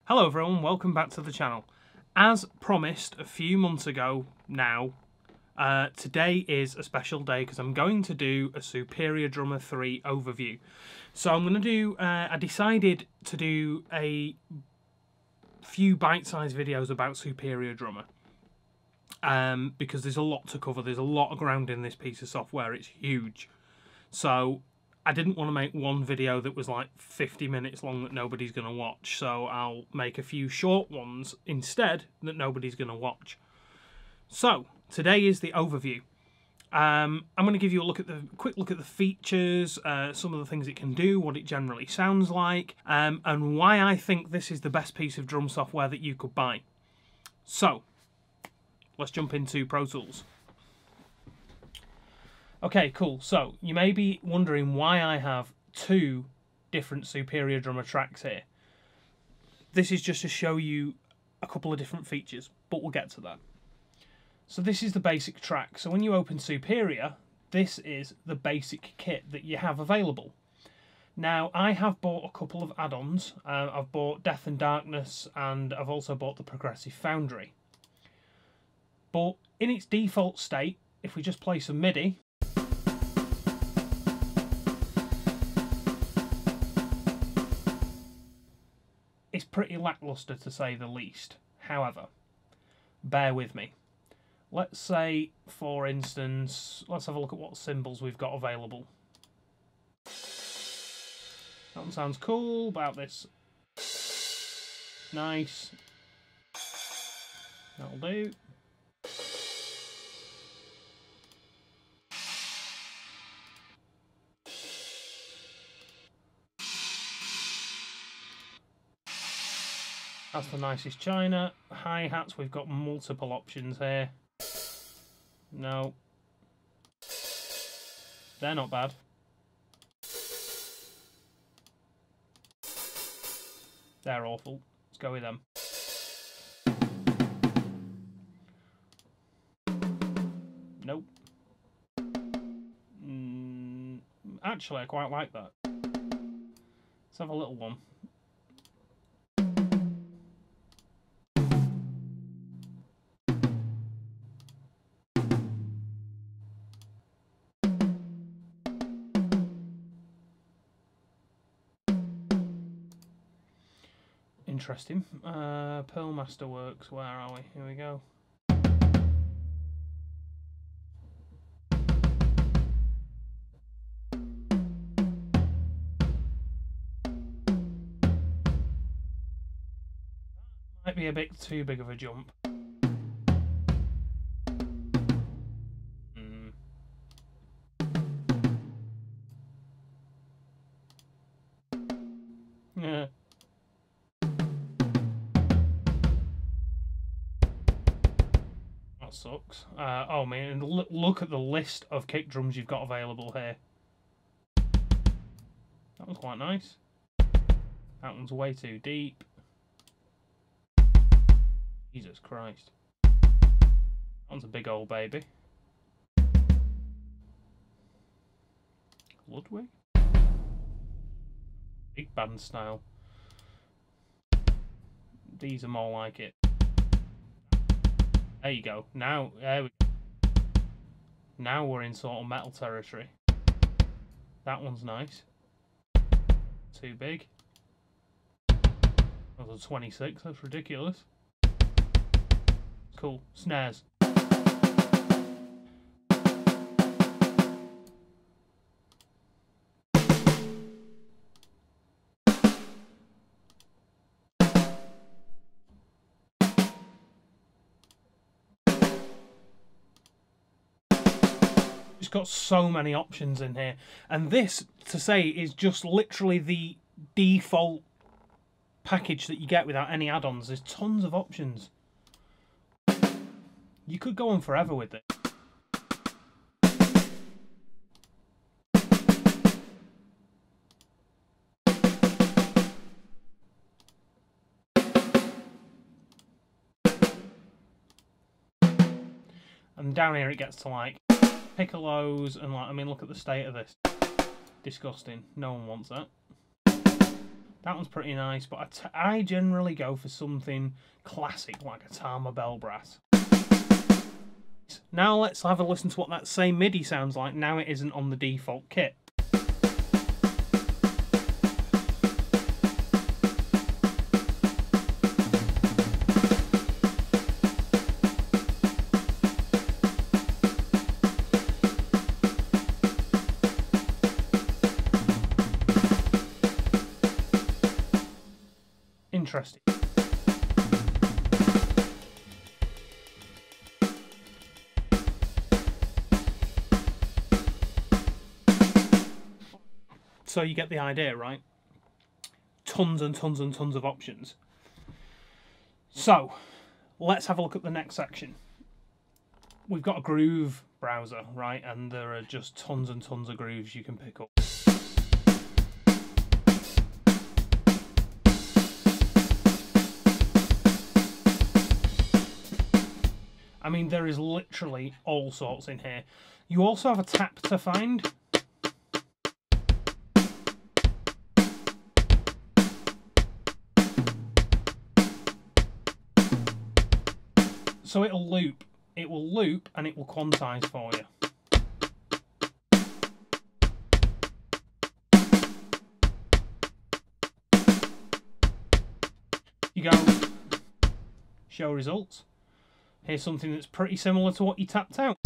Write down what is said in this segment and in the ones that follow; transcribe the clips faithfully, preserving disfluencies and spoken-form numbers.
Hello everyone, welcome back to the channel. As promised a few months ago now, uh, today is a special day because I'm going to do a Superior Drummer three overview. So I'm going to do, uh, I decided to do a few bite-sized videos about Superior Drummer. Um, because there's a lot to cover, there's a lot of ground in this piece of software, it's huge. So I didn't want to make one video that was like fifty minutes long that nobody's going to watch, so I'll make a few short ones instead that nobody's going to watch. So, today is the overview. Um, I'm going to give you a look at the quick look at the features, uh, some of the things it can do, what it generally sounds like, um, and why I think this is the best piece of drum software that you could buy. So, let's jump into Pro Tools. Okay, cool. So, you may be wondering why I have two different Superior Drummer tracks here. This is just to show you a couple of different features, but we'll get to that. So this is the basic track. So when you open Superior, this is the basic kit that you have available. Now, I have bought a couple of add-ons. Uh, I've bought Death and Darkness, and I've also bought the Progressive Foundry. But in its default state, if we just play some MIDI, it's pretty lackluster to say the least. However, bear with me. Let's say, for instance, let's have a look at what cymbals we've got available. That one sounds cool. About this. Nice. That'll do. That's the nicest China. Hi-hats, we've got multiple options here. No. They're not bad. They're awful. Let's go with them. Nope. Mm, actually, I quite like that. Let's have a little one. Interesting. Uh, Pearl Masterworks, where are we? Here we go. Might be a bit too big of a jump. Hmm. Yeah. That sucks. Uh, oh man, look, look at the list of kick drums you've got available here. That one's quite nice. That one's way too deep. Jesus Christ. That one's a big old baby. Ludwig? Big band style. These are more like it. There you go. Now, there we go. Now we're in sort of metal territory. That one's nice. Too big. That was a twenty-six. That's ridiculous. Cool. Snares. It's got so many options in here, and this, to say, is just literally the default package that you get without any add-ons. There's tons of options. You could go on forever with it. And down here it gets to like piccolos and like, I mean, look at the state of this. Disgusting. No one wants that. That one's pretty nice, but I, t I generally go for something classic like a Tama Bell Brass. Now let's have a listen to what that same MIDI sounds like now it isn't on the default kit. Interesting. So you get the idea, right? Tons and tons and tons of options. So let's have a look at the next section. We've got a groove browser, right? And there are just tons and tons of grooves you can pick up. I mean, there is literally all sorts in here. You also have a tap to find. So it'll loop. It will loop and it will quantize for you. You go, show results. Here's something that's pretty similar to what you tapped out.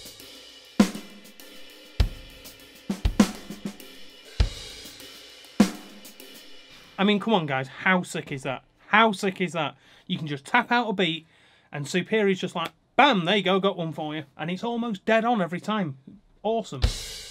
I mean, come on guys, how sick is that? How sick is that? You can just tap out a beat and Superior's just like, bam, there you go, got one for you. And it's almost dead on every time. Awesome.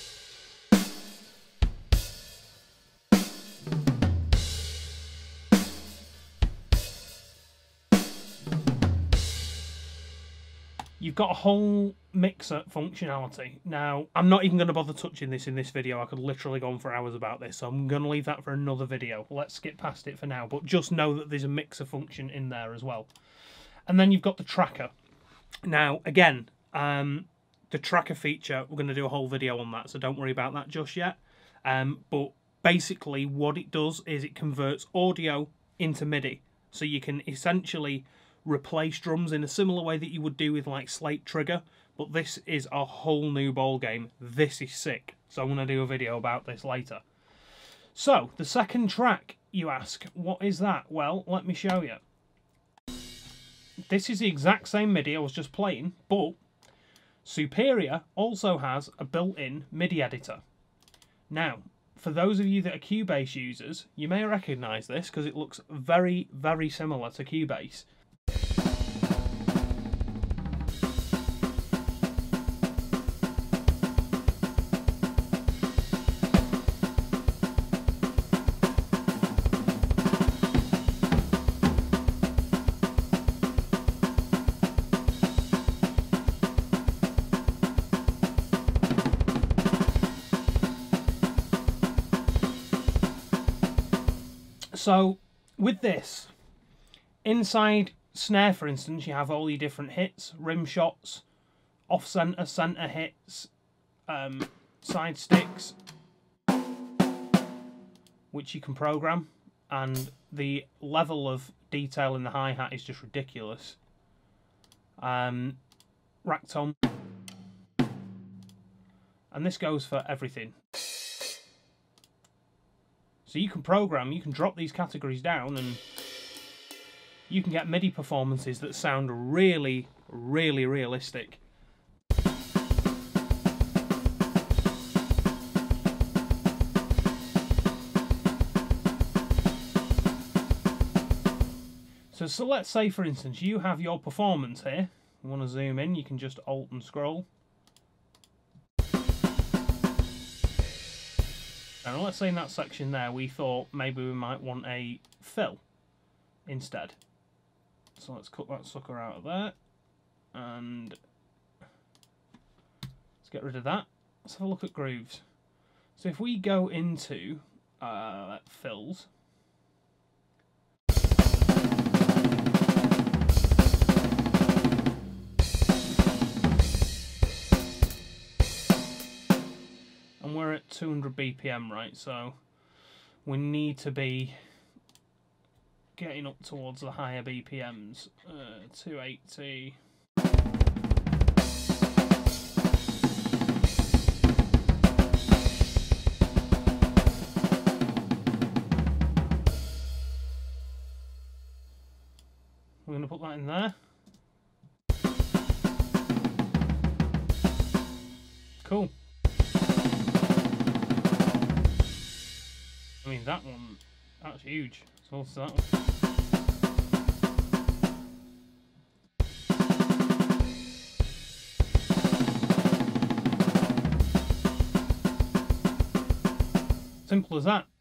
You've got a whole mixer functionality. Now, I'm not even going to bother touching this in this video. I could literally go on for hours about this, so I'm going to leave that for another video. Let's skip past it for now, but just know that there's a mixer function in there as well. And then you've got the tracker. Now, again, um, the tracker feature, we're going to do a whole video on that, so don't worry about that just yet. Um, but basically, what it does is it converts audio into MIDI. So you can essentially replace drums in a similar way that you would do with like Slate Trigger, but this is a whole new ball game. This is sick, so I'm going to do a video about this later. So the second track, you ask, what is that? Well, let me show you. This is the exact same MIDI I was just playing, but Superior also has a built-in MIDI editor. Now, for those of you that are Cubase users, you may recognise this because it looks very, very similar to Cubase. So with this, inside snare, for instance, you have all your different hits, rim shots, off-center, center hits, um, side sticks, which you can program, and the level of detail in the hi-hat is just ridiculous. Um, rack tone, and this goes for everything. So you can program, you can drop these categories down, and you can get MIDI performances that sound really, really realistic. So, so let's say, for instance, you have your performance here. You want to zoom in, you can just Alt and scroll. And let's say in that section there, we thought maybe we might want a fill instead. So let's cut that sucker out of there. And let's get rid of that. Let's have a look at grooves. So if we go into uh, fills, and we're at two hundred B P M, right? So we need to be getting up towards the higher B P Ms. Uh, two eighty. We're going to put that in there. Cool. I mean, that one, that's huge. So what's that one? Simple as that.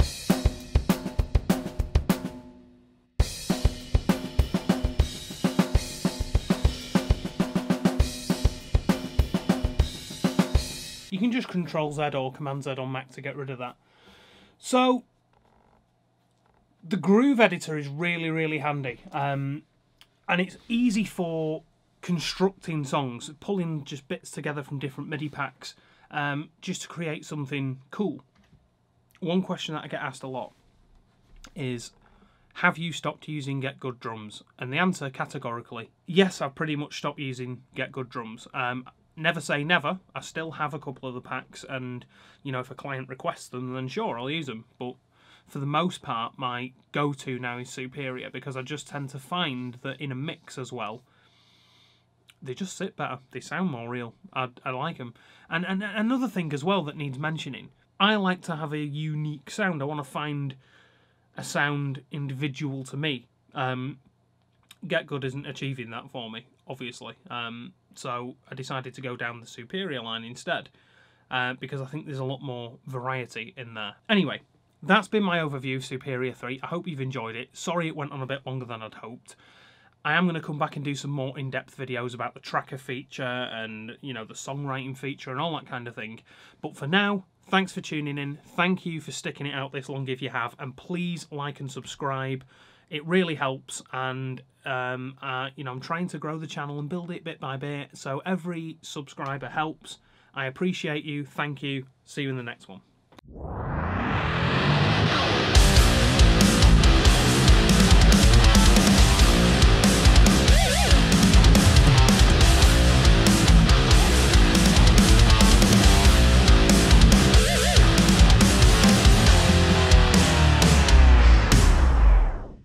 You can just Control Z or Command Z on Mac to get rid of that. So, the Groove Editor is really, really handy. Um, and it's easy for constructing songs, pulling just bits together from different MIDI packs, um, just to create something cool. One question that I get asked a lot is, have you stopped using Get Good Drums? And the answer, categorically, yes, I've pretty much stopped using Get Good Drums. Um, never say never. I still have a couple of the packs, and, you know, if a client requests them, then sure, I'll use them. But for the most part, my go-to now is Superior, because I just tend to find that in a mix as well, they just sit better. They sound more real. I, I like them. And, and another thing as well that needs mentioning, I like to have a unique sound. I want to find a sound individual to me. Um, Get Good isn't achieving that for me, obviously. Um, so I decided to go down the Superior line instead, uh, because I think there's a lot more variety in there. Anyway, that's been my overview of Superior three. I hope you've enjoyed it. Sorry it went on a bit longer than I'd hoped. I am going to come back and do some more in-depth videos about the tracker feature and, you know, the songwriting feature and all that kind of thing. But for now, thanks for tuning in. Thank you for sticking it out this long if you have. And please like and subscribe. It really helps. And, um, uh, you know, I'm trying to grow the channel and build it bit by bit. So every subscriber helps. I appreciate you. Thank you. See you in the next one.